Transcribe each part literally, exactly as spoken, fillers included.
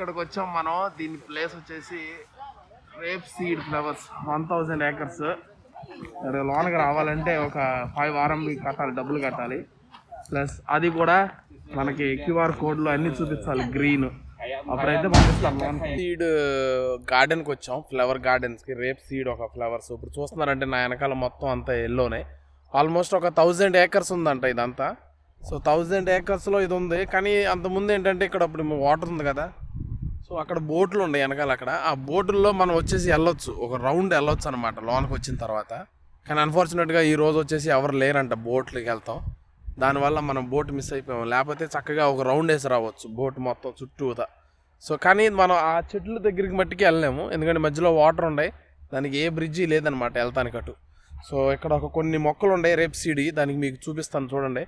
ఇక్కడికి వచ్చాం మనం. దీని ప్లేస్ వచ్చేసి rape seed flowers one thousand acres. లోనకి రావాలంటే ఒక ఫైవ్ వారం కట్టాలి, డబ్బులు కట్టాలి. ప్లస్ అది కూడా మనకి క్యూఆర్ కోడ్లో అన్నీ చూపించాలి గ్రీన్, అప్పుడైతే పంపిస్తాం. సీడ్ గార్డెన్కి వచ్చాం, ఫ్లవర్ గార్డెన్స్కి. రేప్ సీడ్ ఒక ఫ్లవర్స్ ఇప్పుడు చూస్తున్నారంటే నా వెనకాల మొత్తం అంతా ఎల్లోనే. ఆల్మోస్ట్ ఒక థౌజండ్ ఏకర్స్ ఉందంట ఇదంతా. సో థౌజండ్ ఏకర్స్లో ఇది ఉంది. కానీ అంతకుముందు ఏంటంటే ఇక్కడ ఇప్పుడు వాటర్ ఉంది కదా, సో అక్కడ బోట్లు ఉండే వెనకాల. అక్కడ ఆ బోటుల్లో మనం వచ్చేసి వెళ్ళొచ్చు, ఒక రౌండ్ వెళ్ళొచ్చు అనమాట లోనకి వచ్చిన తర్వాత. కానీ అన్ఫార్చునేట్గా ఈ రోజు వచ్చేసి ఎవరు లేరంట బోట్లకి వెళ్తాం. దానివల్ల మనం బోట్ మిస్ అయిపోయాం. లేకపోతే చక్కగా ఒక రౌండ్ వేసి రావచ్చు బోట్ మొత్తం చుట్టూతా. సో కానీ మనం ఆ చెట్ల దగ్గరికి మట్టికి వెళ్ళలేము, ఎందుకంటే మధ్యలో వాటర్ ఉన్నాయి. దానికి ఏ బ్రిడ్జి లేదనమాట వెళ్తానికి అటు. సో ఇక్కడ ఒక కొన్ని మొక్కలు ఉన్నాయి రేప్ సీడ్, దానికి మీకు చూపిస్తాను చూడండి.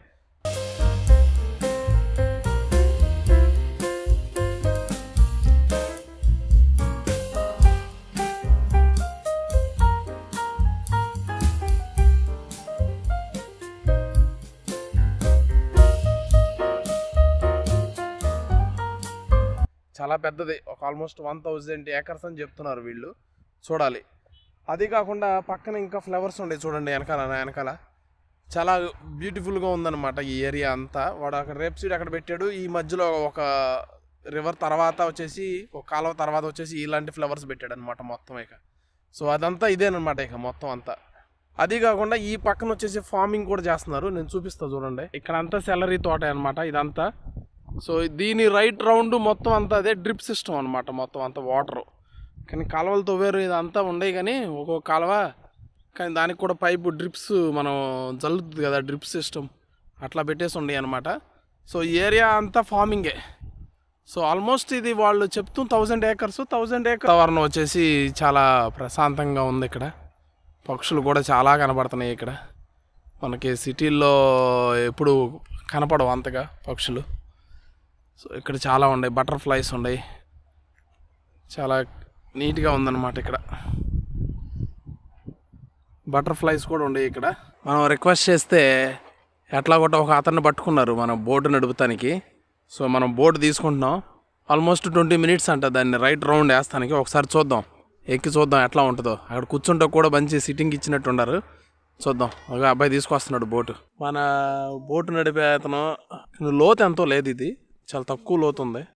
చాలా పెద్దది, ఒక ఆల్మోస్ట్ వన్ థౌజండ్ ఏకర్స్ అని చెప్తున్నారు వీళ్ళు. చూడాలి. అది కాకుండా పక్కన ఇంకా ఫ్లవర్స్ ఉన్నాయి చూడండి వెనకాల. వెనకాల చాలా బ్యూటిఫుల్గా ఉందన్నమాట ఈ ఏరియా అంతా. వాడు అక్కడ రేప్ సీడ్ అక్కడ పెట్టాడు. ఈ మధ్యలో ఒక రివర్ తర్వాత వచ్చేసి ఒక కాలువ తర్వాత వచ్చేసి ఇలాంటి ఫ్లవర్స్ పెట్టాడు అనమాట మొత్తం ఇక. సో అదంతా ఇదేనమాట ఇక మొత్తం అంతా. అది కాకుండా ఈ పక్కన వచ్చేసి ఫార్మింగ్ కూడా చేస్తున్నారు, నేను చూపిస్తాను చూడండి. ఇక్కడ అంతా సెలరీ తోట అనమాట ఇదంతా. సో దీని రైట్ రౌండ్ మొత్తం అంతా అదే డ్రిప్ సిస్టమ్ అనమాట మొత్తం అంతా వాటరు. కానీ కాలువలతో వేరు ఇదంతా ఉండేవి, కానీ ఒక్కొక్క కాలువ కానీ దానికి కూడా పైపు డ్రిప్స్ మనం జల్లుతుంది కదా డ్రిప్ సిస్టమ్, అట్లా పెట్టేసి ఉండేవి అనమాట. సో ఈ ఏరియా అంతా ఫార్మింగే. సో ఆల్మోస్ట్ ఇది వాళ్ళు చెప్తూ థౌజండ్ ఏకర్స్ థౌజండ్ ఏకర్ వాతావరణం వచ్చేసి చాలా ప్రశాంతంగా ఉంది ఇక్కడ. పక్షులు కూడా చాలా కనపడుతున్నాయి ఇక్కడ. మనకి సిటీల్లో ఎప్పుడు కనపడవు అంతగా పక్షులు. సో ఇక్కడ చాలా ఉన్నాయి, బటర్ఫ్లైస్ ఉన్నాయి, చాలా నీట్గా ఉందన్నమాట ఇక్కడ. బటర్ఫ్లైస్ కూడా ఉన్నాయి ఇక్కడ. మనం రిక్వెస్ట్ చేస్తే ఎట్లా కూడా ఒక అతన్ని పట్టుకున్నారు మనం బోటు నడుపుతానికి. సో మనం బోటు తీసుకుంటున్నాం. ఆల్మోస్ట్ ట్వంటీ మినిట్స్ అంట దాన్ని రైట్ రౌండ్ వేస్తానికి. ఒకసారి చూద్దాం, ఎక్కి చూద్దాం ఎట్లా ఉంటుందో. అక్కడ కూర్చుంటే కూడా మంచి సిట్టింగ్ ఇచ్చినట్టు ఉన్నారు. చూద్దాం. ఒక అబ్బాయి తీసుకొస్తున్నాడు బోటు. మన బోటు నడిపే అతను లోతు ఎంతో లేదు, ఇది చాలా తక్కువ లోతు ఉంది.